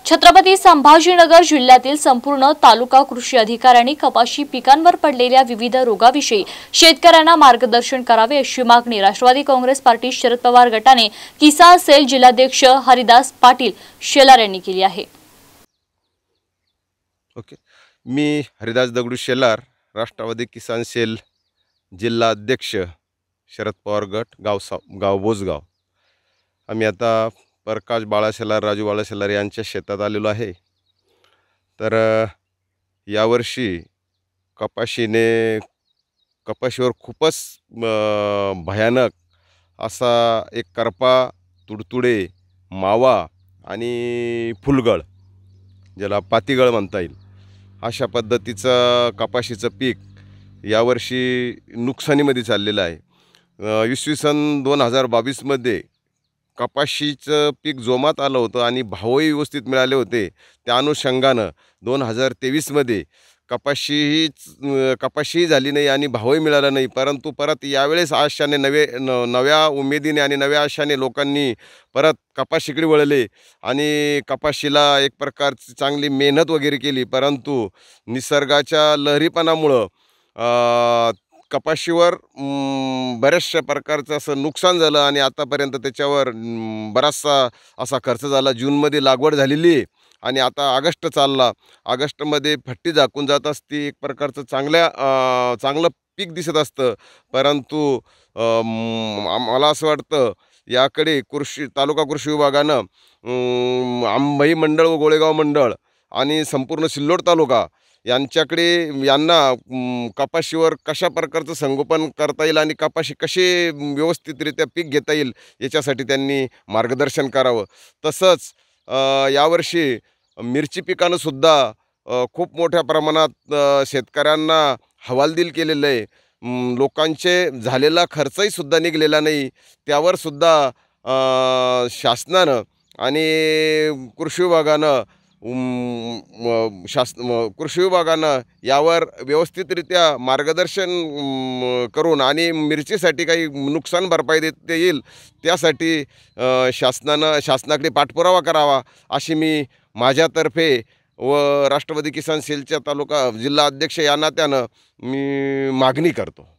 छत्रपती संभाजीनगर जिल्ह्यातील संपूर्ण तालुका कृषी अधिकाऱ्यांनी कपाशी पिकांवर पडलेल्या विविध रोगाविषयी शेतकऱ्यांना मार्गदर्शन करावे अशी मागणी राष्ट्रवादी काँग्रेस पार्टी शरद पवार गटाने किसान सेल जिल्हाध्यक्ष हरिदास पाटील शेलार यांनी केली आहे। मी हरिदास दगडू शेलार, राष्ट्रवादी किसान सेल जिल्हाध्यक्ष शरद पवार गट गाव बोसगाव। आम्ही आता प्रकाश बाळा शेलार, राजू बाळा शेलार यांच्या शेतात आलेलो आहे। तर यावर्षी कपाशीवर खूपच भयानक असा एक करपा, तुडतुडे, मावा आणि फुलगळ, ज्याला पातीगळ म्हणता येईल, अशा पद्धतीचं कपाशीचं पीक यावर्षी नुकसानीमध्ये चाललेलं आहे। इसवी सन 2022मध्ये कपाशीचं पीक जोमात आलं होतं आणि भावही व्यवस्थित मिळाले होते। त्या अनुषंगानं 2023मध्ये कपाशीही झाली नाही आणि भावही मिळाला नाही। परंतु परत यावेळेस आशाने नव्या उमेदीने आणि नव्या आशाने लोकांनी परत कपाशीकडे वळले आणि कपाशीला एक प्रकारची चांगली मेहनत वगैरे केली। परंतु निसर्गाच्या लहरीपणामुळं कपाशीवर बऱ्याचशा प्रकारचं असं नुकसान झालं आणि आतापर्यंत त्याच्यावर बराचसा असा खर्च झाला। जूनमध्ये लागवड झालेली आहे आणि आता ऑगस्ट चालला। ऑगस्टमध्ये फट्टी झाकून जात असते, एक प्रकारचं चांगलं पीक दिसत असतं। परंतु मला असं वाटतं याकडे तालुका कृषी विभागानं अंबाई मंडळ व गोळेगाव मंडळ आणि संपूर्ण सिल्लोड तालुका यांना कपाशीवर कशा प्रकारचं संगोपन करता येईल आणि कपाशी कशी व्यवस्थितरित्या पीक घेता येईल याच्यासाठी त्यांनी मार्गदर्शन करावं। तसंच यावर्षी मिरची पिकानंसुद्धा खूप मोठ्या प्रमाणात शेतकऱ्यांना हवालदिल केलेलं आहे। लोकांचे झालेला खर्चही सुद्धा निघलेला नाही, त्यावरसुद्धा शासनानं आणि कृषी विभागानं यावर व्यवस्थितरित्या मार्गदर्शन करून आणि मिरचीसाठी काही नुकसान भरपाई देता येईल त्यासाठी शासनाकडे पाठपुरावा करावा अशी मी माझ्यातर्फे व राष्ट्रवादी किसान सेलच्या जिल्हा अध्यक्ष या नात्यानं मी मागणी करतो।